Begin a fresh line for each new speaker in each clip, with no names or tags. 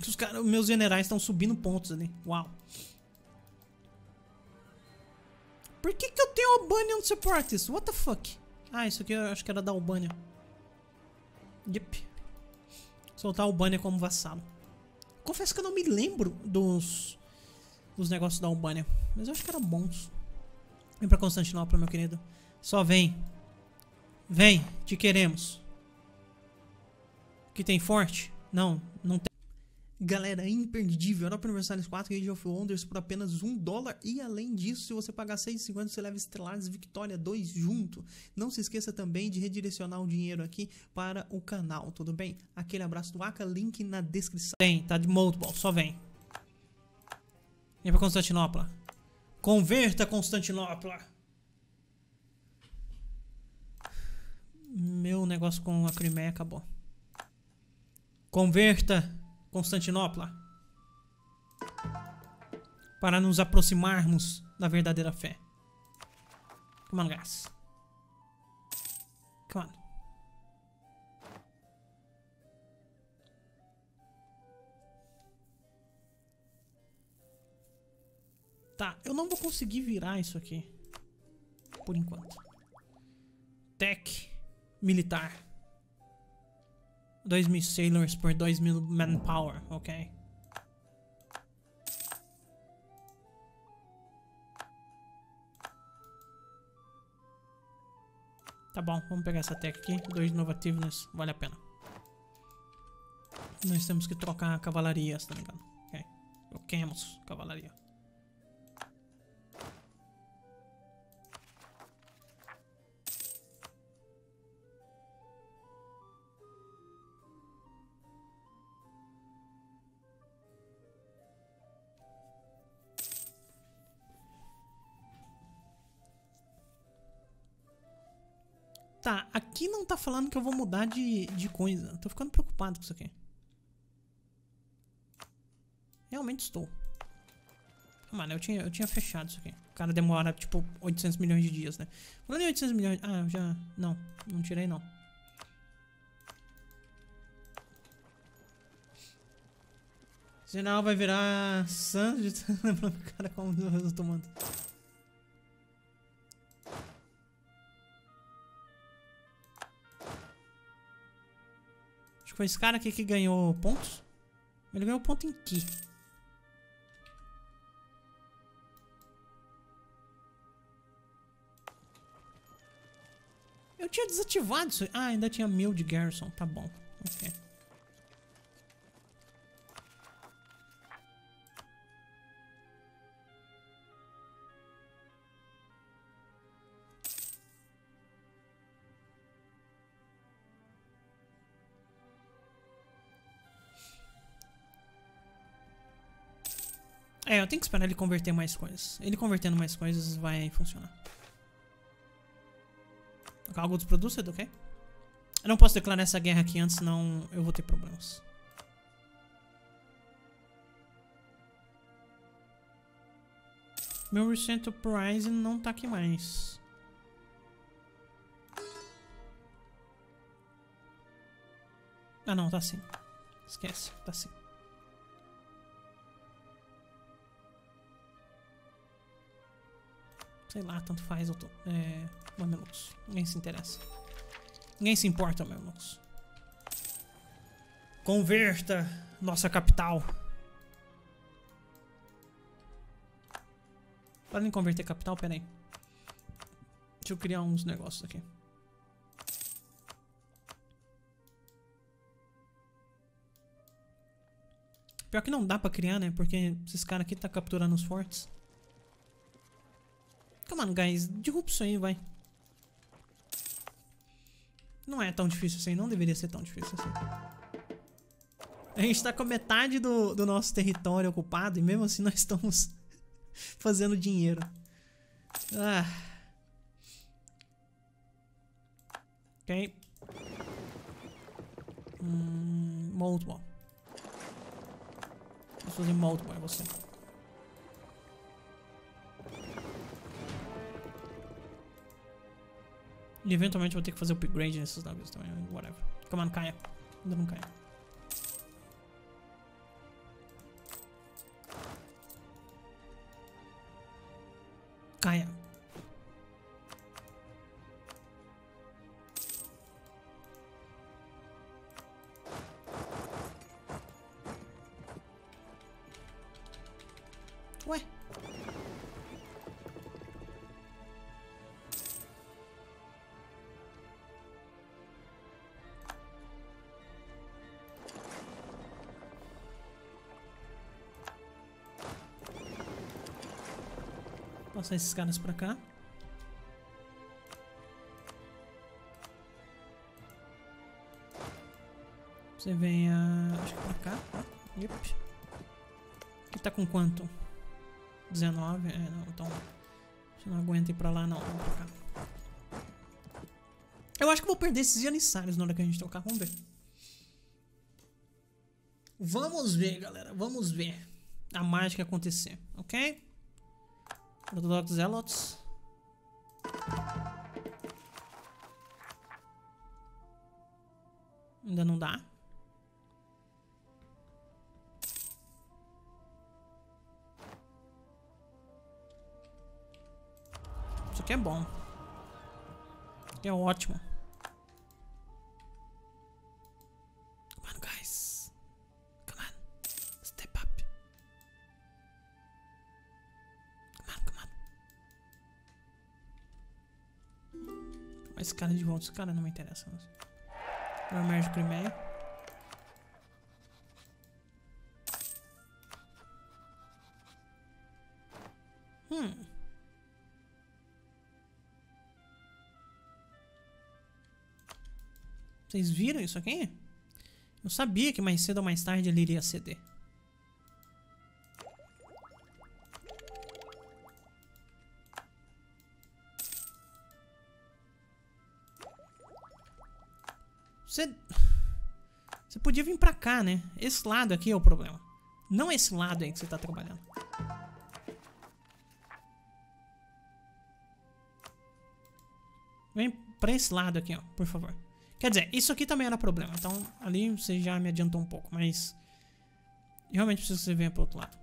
Os meus generais estão subindo pontos ali. Uau. Por que eu tenho Albanian Separatists? What the fuck? Ah, isso aqui eu acho que era da Albânia. Yep. Soltar a Albânia como vassalo. Confesso que eu não me lembro dos negócios da Albânia. Mas eu acho que eram bons. Vem pra Constantinopla, meu querido. Só vem. Vem, te queremos. Que tem forte? Não, não tem. Galera, imperdível. Europa Universalis 4 Age of Wonders por apenas $1. E além disso, se você pagar R$6,50, você leva Stellaris Victoria 2 junto. Não se esqueça também de redirecionar o dinheiro aqui para o canal, tudo bem? Aquele abraço do Aka, link na descrição. Tem, tá de Moldball, só vem. Vem pra Constantinopla. Converta Constantinopla. Meu negócio com a Crimeia acabou. Converta Constantinopla. Para nos aproximarmos da verdadeira fé. Come on, guys. Come on. Tá, eu não vou conseguir virar isso aqui. Por enquanto. Tech militar. 2.000 sailors por 2.000 manpower, ok. Tá bom, vamos pegar essa tech aqui. 2 innovativeness, vale a pena. Nós temos que trocar a cavalaria, se não me engano. Ok, troquemos cavalaria. Tá, aqui não tá falando que eu vou mudar de coisa. Tô ficando preocupado com isso aqui. Realmente estou. Mano, eu tinha fechado isso aqui. O cara demora, tipo, 800 milhões de dias, né? Falando em 800 milhões... Ah, eu já... Não tirei, não. Senão vai virar... Sanji. Lembrando o cara como eu tô tomando. Acho que foi esse cara aqui que ganhou pontos. Ele ganhou ponto em que? Eu tinha desativado isso. Ah, ainda tinha 1000 de garrison. Tá bom. Ok. É, eu tenho que esperar ele converter mais coisas. Ele convertendo mais coisas vai funcionar. Algo dos produtos, ok? Eu não posso declarar essa guerra aqui antes, senão eu vou ter problemas. Meu Recent Uprising não tá aqui mais. Ah não, tá sim. Esquece, tá sim. Sei lá, tanto faz, eu tô. Mamelucos. Ninguém se interessa. Ninguém se importa, mamelucos. Converta nossa capital. Podem converter capital? Pera aí. Deixa eu criar uns negócios aqui. Pior que não dá pra criar, né? Porque esses caras aqui tá capturando os fortes. Come on, guys. Derruba isso aí, vai. Não é tão difícil assim. Não deveria ser tão difícil assim. A gente tá com a metade do nosso território ocupado e mesmo assim nós estamos fazendo dinheiro. Ah. Ok. Moldball. Vou fazer Moldball em você. E eventualmente vou ter que fazer upgrade nesses navios também, whatever. Come on, caia. Ainda não caia. Caia. Ué? Passar esses caras pra cá. Você vem acho que pra cá. Yep. Aqui tá com quanto? 19? É, não, então você não aguenta ir pra lá não. Vamos pra cá. Eu acho que vou perder esses janissários na hora que a gente tocar. Vamos ver. Vamos ver, galera. Vamos ver a mágica acontecer, ok? Orthodox Zealots. Ainda não dá. Isso aqui é bom. Isso aqui é ótimo. Come on, guys. Come on. Step up. Come on, come on. Esse cara de volta. Esse cara não me interessa. Agora merge Crimeia. Vocês viram isso aqui? Eu sabia que mais cedo ou mais tarde ele iria ceder. Você podia vir pra cá, né? Esse lado aqui é o problema. Não esse lado aí que você tá trabalhando. Vem pra esse lado aqui, ó, por favor. Quer dizer, isso aqui também era problema. Então, ali você já me adiantou um pouco. Mas realmente preciso que você venha pro outro lado.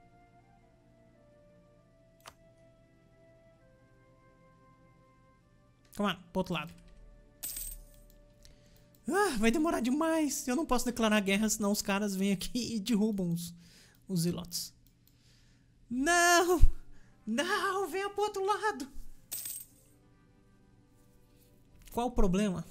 Come on, pro outro lado. Ah, vai demorar demais. Eu não posso declarar guerra, senão os caras vêm aqui e derrubam os Zealots. Não! Não, venha pro outro lado. Qual o problema?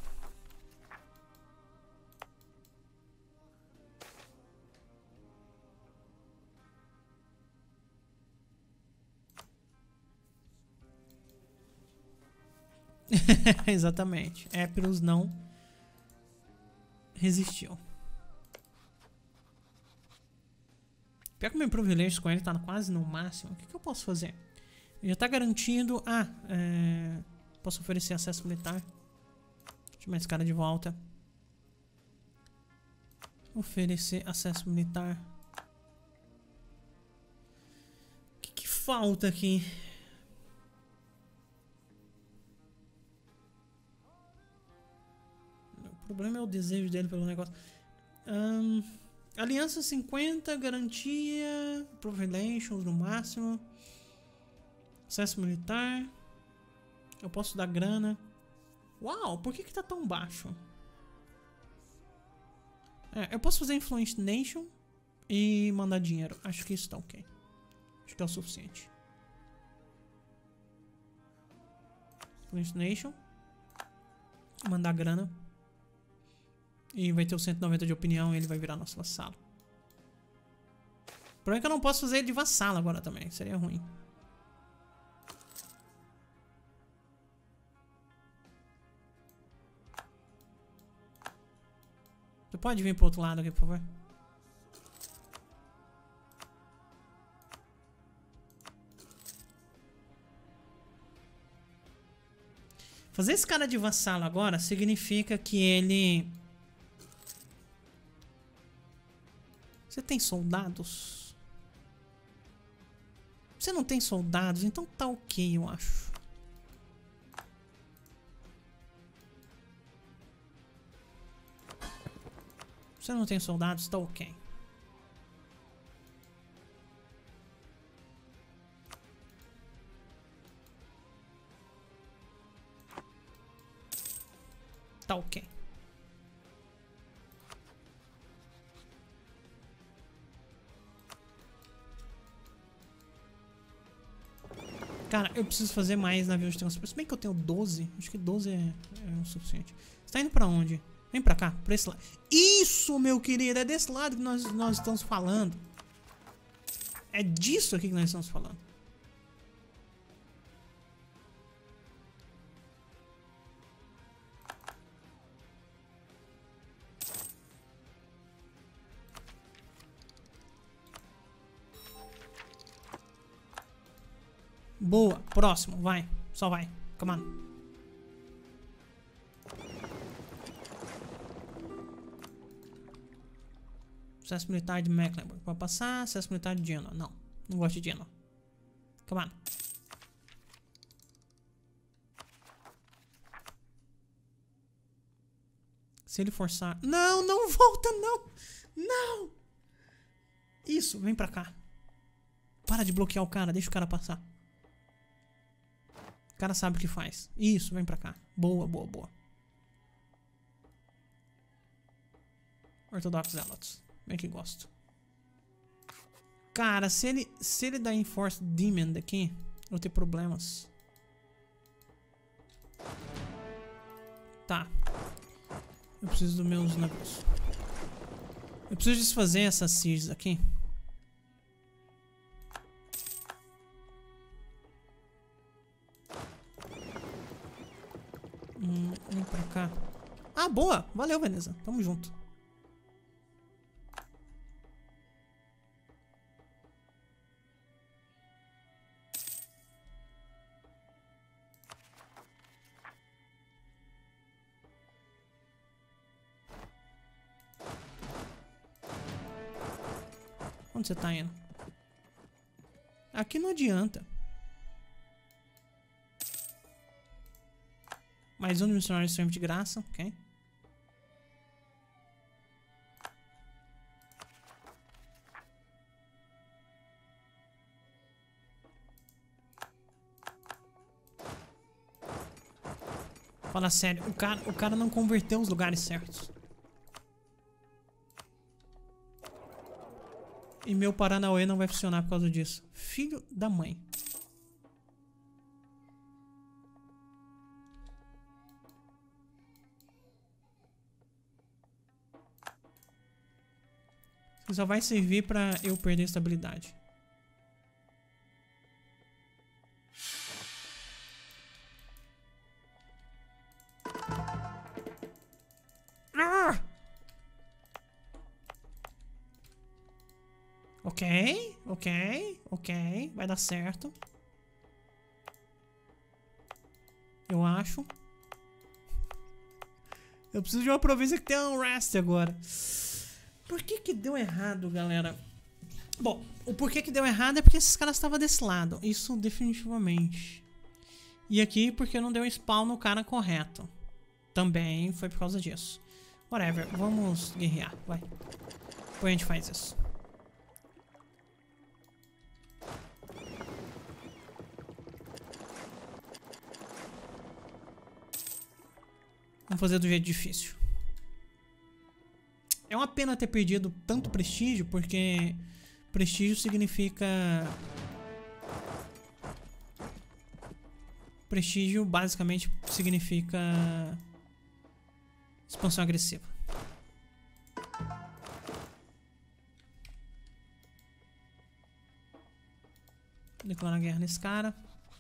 Exatamente. Epirus não resistiu. Pior que o meu privilégio com ele tá quase no máximo. O que eu posso fazer? Ele já tá garantindo... posso oferecer acesso militar. Chamar esse cara de volta. Oferecer acesso militar. O que falta aqui? O problema é o desejo dele pelo negócio. Aliança 50, garantia, Provilations no máximo. Acesso militar. Eu posso dar grana. Uau, por que tá tão baixo? Eu posso fazer Influence Nation e mandar dinheiro. Acho que isso tá ok. Acho que é o suficiente. Influence Nation. Mandar grana. E vai ter o 190 de opinião e ele vai virar nosso vassalo. O problema é que eu não posso fazer ele de vassalo agora também. Seria ruim. Você pode vir pro outro lado aqui, por favor? Fazer esse cara de vassalo agora significa que ele... Você tem soldados? Você não tem soldados? Então tá ok, eu acho. Você não tem soldados? Tá ok. Tá ok. Cara, eu preciso fazer mais navios de transporte. Se bem que eu tenho 12. Acho que 12 é o suficiente. Você tá indo pra onde? Vem pra cá, pra esse lado. Isso, meu querido, é desse lado que nós estamos falando. É disso aqui que nós estamos falando. Boa, próximo, vai. Só vai, come on. Acesso militar de Mecklenburg. Pode passar. Acesso militar de Genoa. Não, não gosto de Genoa. Come on. Se ele forçar... Não, não volta, não. Não. Isso, vem pra cá. Para de bloquear o cara, deixa o cara passar. O cara sabe o que faz. Isso, vem pra cá. Boa, boa, boa. Orthodox Zealots. Bem que gosto. Cara, se ele dar Enforced Demand aqui, eu vou ter problemas. Tá. Eu preciso dos meus navios. Eu preciso desfazer essas sieges aqui. Vem pra cá. Ah, boa! Valeu, Veneza. Tamo junto. Onde você tá indo? Aqui não adianta. Mais um missionário extremo de graça, ok. Fala sério, o cara não converteu os lugares certos. E meu Paranauê não vai funcionar por causa disso. Filho da mãe. Só vai servir pra eu perder estabilidade. Ah! Ok. Vai dar certo. Eu acho. Eu preciso de uma província que tenha um rest agora. Por que deu errado, galera? Bom, o porquê que deu errado é porque esses caras estavam desse lado. Isso definitivamente. E aqui porque não deu spawn no cara correto. Também foi por causa disso. Whatever, vamos guerrear, vai. Depois a gente faz isso. Vamos fazer do jeito difícil. É uma pena ter perdido tanto prestígio, porque prestígio significa... Prestígio basicamente significa expansão agressiva. Vou declarar guerra nesse cara.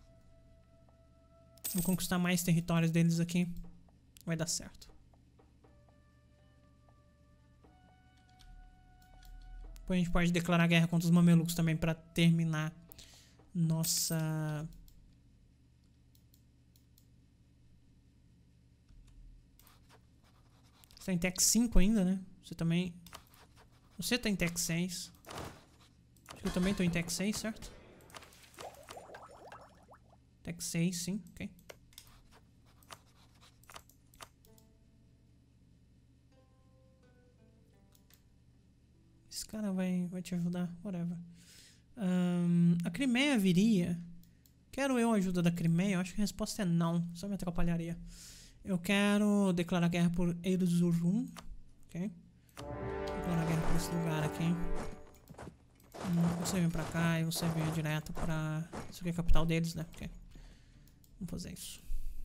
Vou conquistar mais territórios deles aqui. Vai dar certo. Depois a gente pode declarar guerra contra os mamelucos também para terminar nossa... Você tá em Tech 5 ainda, né? Você também... Você tá em Tech 6. Acho que eu também tô em Tech 6, certo? Tech 6, sim, ok. Esse cara vai te ajudar, whatever. A Crimeia viria. Quero eu a ajuda da Crimeia? Eu acho que a resposta é não. Só me atrapalharia. Eu quero declarar guerra por Erzurum. Ok? Declarar guerra por esse lugar aqui. Você vem pra cá e você vem direto pra... Isso aqui é a capital deles, né? Ok. Vamos fazer isso.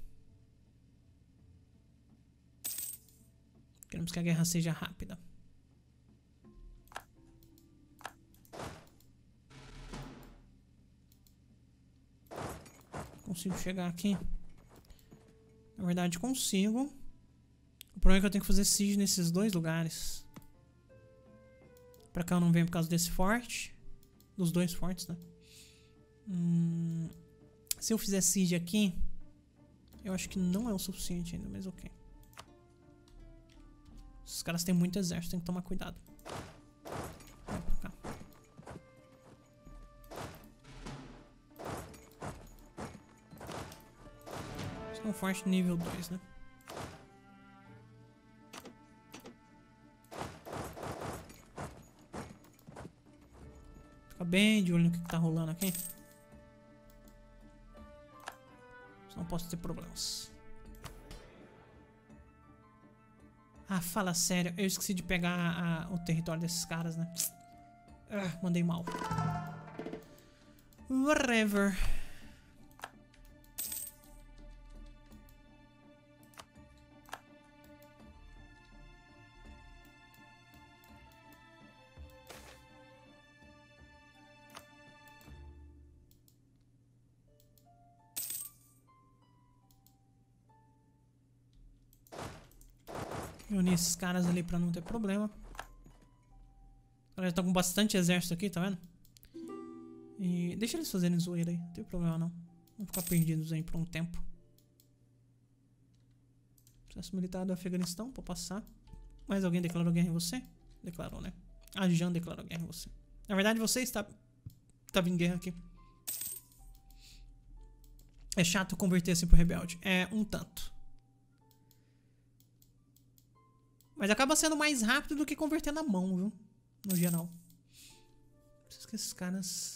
Queremos que a guerra seja rápida. Consigo chegar aqui? Na verdade, consigo. O problema é que eu tenho que fazer siege nesses dois lugares. Pra cá eu não venho por causa desse forte. Dos dois fortes, né? Se eu fizer siege aqui, eu acho que não é o suficiente ainda, mas ok. Esses caras têm muito exército, tem que tomar cuidado. Vai pra cá. Isso é um forte nível 2, né? Fica bem de olho no que tá rolando aqui. Senão posso ter problemas. Ah, fala sério. Eu esqueci de pegar o território desses caras, né? Ah, mandei mal. Whatever. Eu uni esses caras ali pra não ter problema. Eles estão com bastante exército aqui, tá vendo? E deixa eles fazerem zoeira aí, não tem problema não. Vamos ficar perdidos aí por um tempo. Exército militar do Afeganistão, pra passar. Mais alguém declarou guerra em você? Declarou, né? A Jan declarou guerra em você. Na verdade, você estava em guerra aqui. É chato converter assim pro rebelde. É um tanto. Mas acaba sendo mais rápido do que converter na mão, viu? No geral. Preciso que esses caras...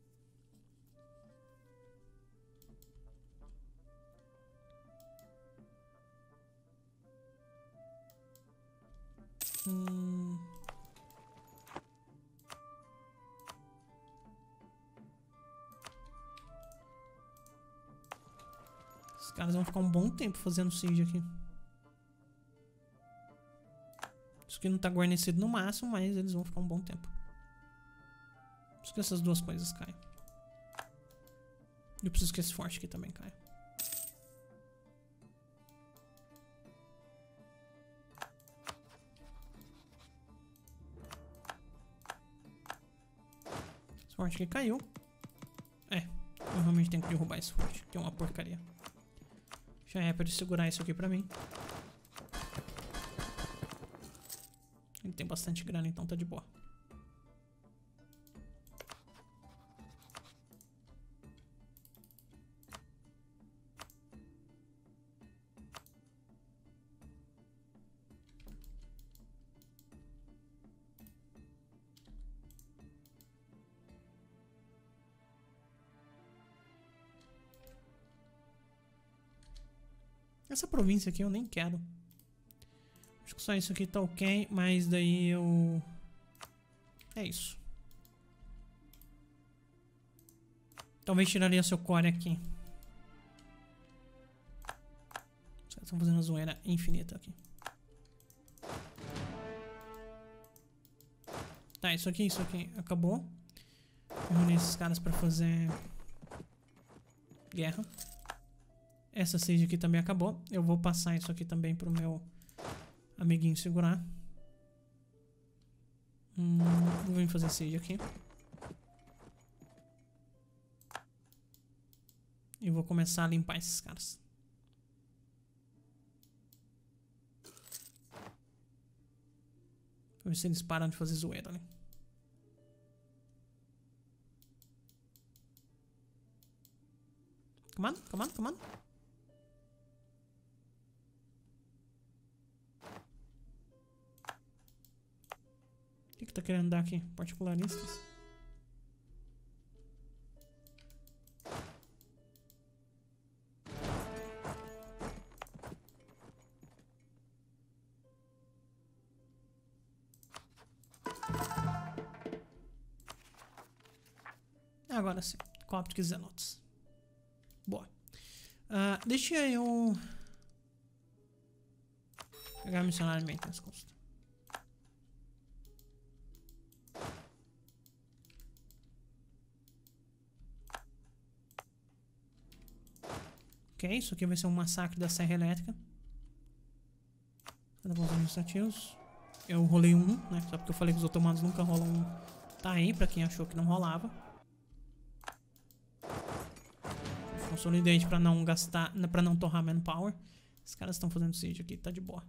Esses caras vão ficar um bom tempo fazendo siege aqui. Isso aqui não tá guarnecido no máximo, mas eles vão ficar um bom tempo. Preciso que essas duas coisas caiam. Eu preciso que esse forte aqui também caia. Esse forte aqui caiu. Eu realmente tenho que derrubar esse forte, que é uma porcaria. Já é pra ele segurar isso aqui pra mim. Ele tem bastante grana, então tá de boa. Essa província aqui eu nem quero. Acho que só isso aqui tá ok, mas daí eu... É isso. Talvez tiraria seu core aqui. Os caras estão fazendo uma zoeira infinita aqui. Tá, isso aqui acabou. Eu reuni esses caras pra fazer guerra. Essa siege aqui também acabou. Eu vou passar isso aqui também pro meu amiguinho segurar. Vou vir fazer siege aqui. E vou começar a limpar esses caras. Pra ver se eles param de fazer zoeira ali. Come on, come on, come on. O que tá querendo dar aqui? Particularistas? Agora sim. Coptic Zealots. Boa. Deixa eu... pegar missionário de maintenance cost. Ok, isso aqui vai ser um massacre da serra elétrica. Cadê os administrativos? Eu rolei um, né? Só porque eu falei que os otomanos nunca rolam um. Tá aí, pra quem achou que não rolava. Consolidate pra não gastar, pra não torrar manpower. Os caras estão fazendo siege aqui, tá de boa.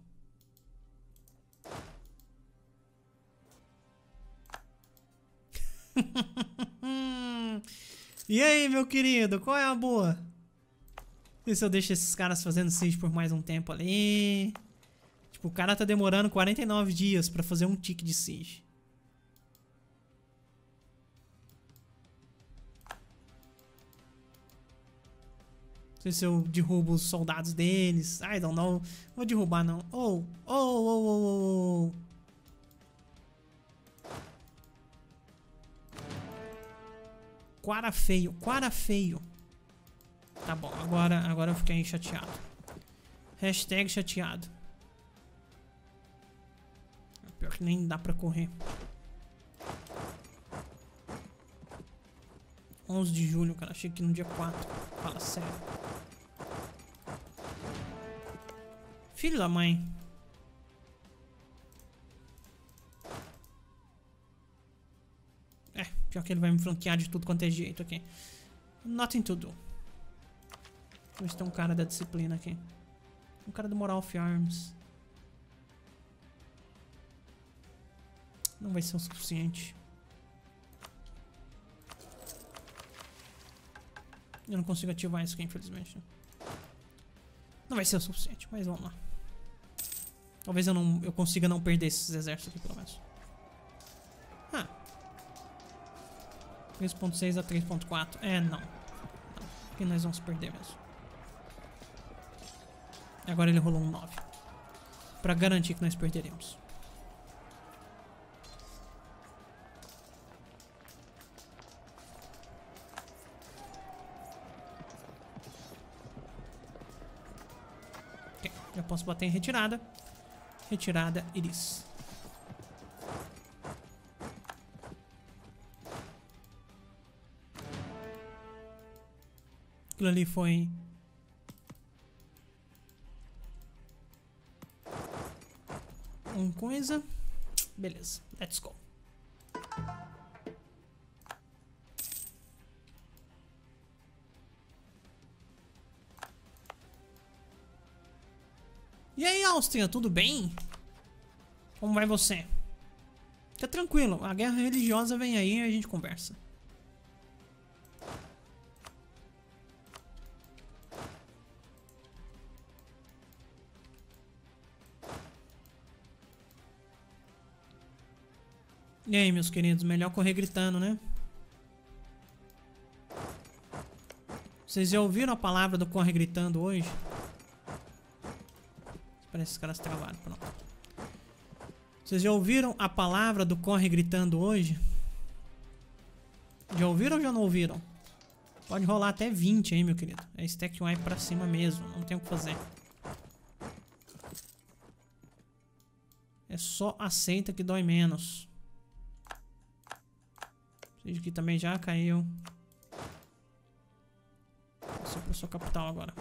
E aí, meu querido, qual é a boa? E se eu deixo esses caras fazendo siege por mais um tempo ali? Tipo, o cara tá demorando 49 dias pra fazer um tick de siege. Não sei se eu derrubo os soldados deles. I don't know. Vou derrubar não. Oh. Quara feio. Tá bom, agora eu fiquei chateado. Hashtag chateado. Pior que nem dá pra correr. 11 de julho, cara. Achei que no dia 4. Fala sério. Filho da mãe. Pior que ele vai me franquear de tudo quanto é jeito aqui. Nothing to do. Vamos ver se tem um cara da disciplina aqui. Um cara do Moral of Arms. Não vai ser o suficiente. Eu não consigo ativar isso aqui, infelizmente. Não vai ser o suficiente, mas vamos lá. Talvez eu consiga não perder esses exércitos aqui, pelo menos. 3.6 a 3.4. Não. Aqui nós vamos perder mesmo. Agora ele rolou um 9. Pra garantir que nós perderemos. Ok, já posso bater em retirada. Retirada, Iris. Aquilo ali foi... uma coisa. Beleza, let's go. E aí, Áustria, tudo bem? Como vai você? Fica tranquilo, a guerra religiosa vem aí e a gente conversa. E aí, meus queridos, melhor correr gritando, né? Vocês já ouviram a palavra do corre gritando hoje? Parece que os caras travaram, pronto. Vocês já ouviram a palavra do corre gritando hoje? Já ouviram ou já não ouviram? Pode rolar até 20 aí, meu querido. É stack wipe pra cima mesmo, não tem o que fazer. É só aceita que dói menos. Esse aqui também já caiu. Passou pra sua capital agora.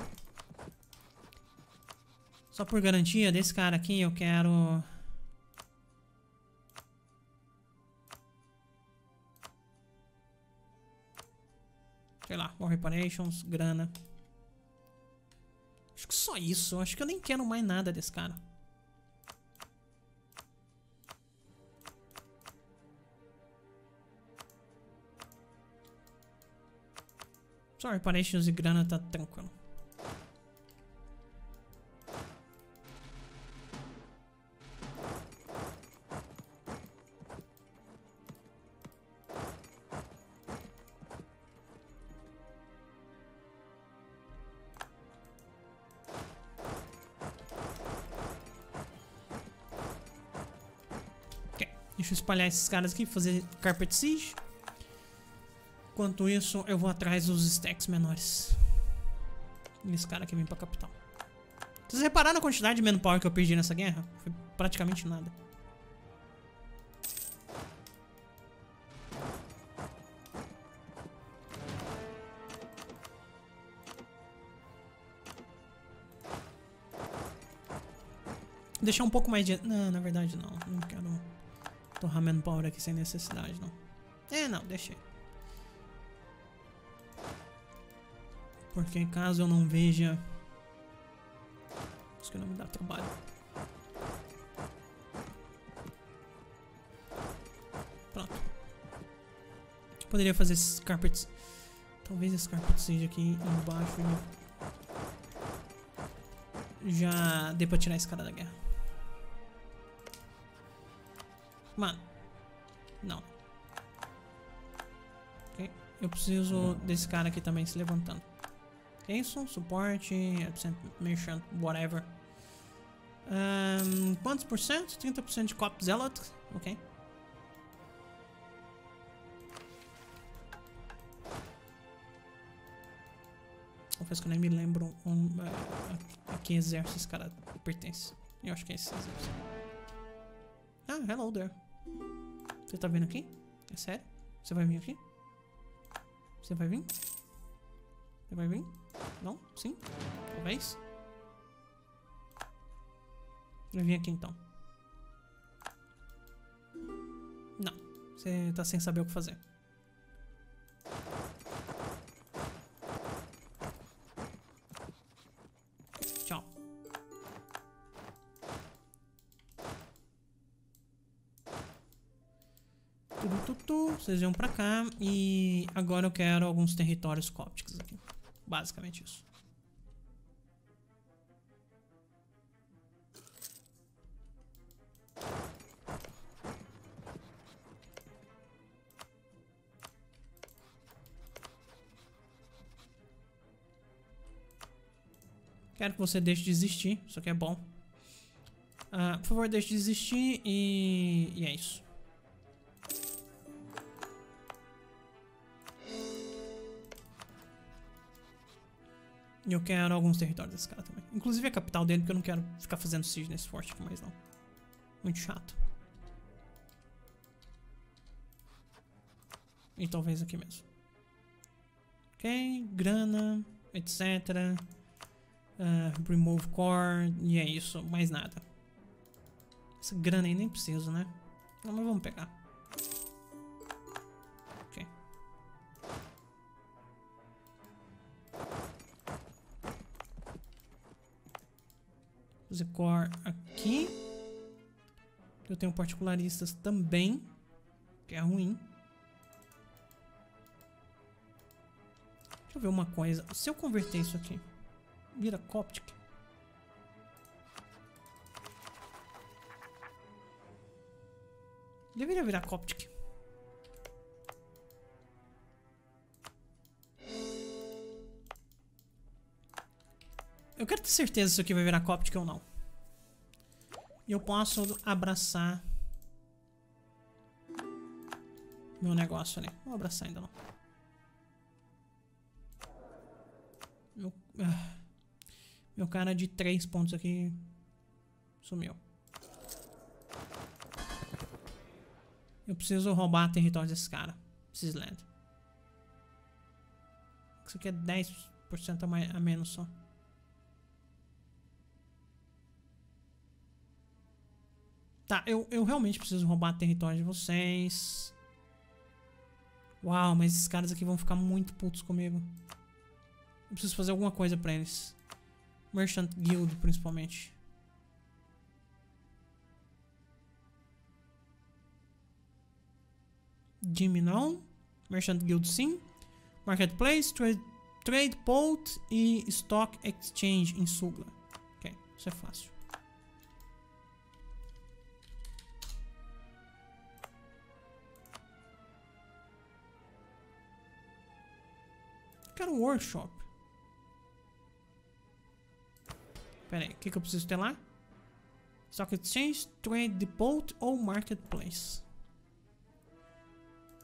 Só por garantia desse cara aqui eu quero... sei lá, War Reparations, grana. Acho que só isso. Acho que eu nem quero mais nada desse cara. Só Reparations e grana tá tranquilo. Deixa eu espalhar esses caras aqui, fazer Carpet Siege. Enquanto isso, eu vou atrás dos stacks menores. E esse cara aqui vem pra capital. Vocês repararam a quantidade de manpower que eu perdi nessa guerra? Foi praticamente nada. Deixar um pouco mais de... Não, na verdade não. Não quero torrar manpower aqui sem necessidade, não. Não, deixei. Porque caso eu não veja... Isso que não me dá trabalho. Pronto. Poderia fazer esses carpets. Talvez esse carpet seja aqui embaixo. Já dê pra tirar esse cara da guerra. Mano. Não. Ok. Eu preciso desse cara aqui também se levantando. Que isso? Suporte, absent merchant, whatever. Quantos por cento? 30% de Cop Zealot. Ok. Confesso que eu nem me lembro a que exército esse cara pertence. Eu acho que é esse exército. Ah, hello there. Você tá vindo aqui? É sério? Você vai vir aqui? Você vai vir? Você vai vir? Não? Sim? Talvez? Vai vir aqui então. Não. Você tá sem saber o que fazer. Tchau. Vocês vão pra cá. E agora eu quero alguns territórios cópticos aqui. Basicamente isso. Quero que você deixe de existir. Isso aqui é bom. Por favor, deixe de existir. E é isso. E eu quero alguns territórios desse cara também. Inclusive a capital dele, porque eu não quero ficar fazendo siege nesse forte aqui mais não. Muito chato. E talvez aqui mesmo. Ok, grana, etc. Remove core, e é isso, mais nada. Essa grana aí nem preciso, né? Não, mas vamos pegar. Ok. Fazer core aqui. Eu tenho particularistas também, que é ruim. Deixa eu ver uma coisa. Se eu converter isso aqui, vira Coptic. Deveria virar Coptic. Eu quero ter certeza se isso aqui vai virar Coptic ou não. E eu posso abraçar meu negócio ali. Não vou abraçar ainda não. Meu cara de 3 pontos aqui sumiu. Eu preciso roubar território desse cara. Esses land. Isso aqui é 10% a menos só. Tá, eu realmente preciso roubar território de vocês. Uau, mas esses caras aqui vão ficar muito putos comigo. Eu preciso fazer alguma coisa pra eles. Merchant Guild, principalmente. Jimmy não. Merchant Guild sim. Marketplace, Trade Post e Stock Exchange em Sugla. Ok, isso é fácil. Quero um workshop. Pera aí, o que eu preciso ter lá? Stock Exchange, Trade Depot ou Marketplace?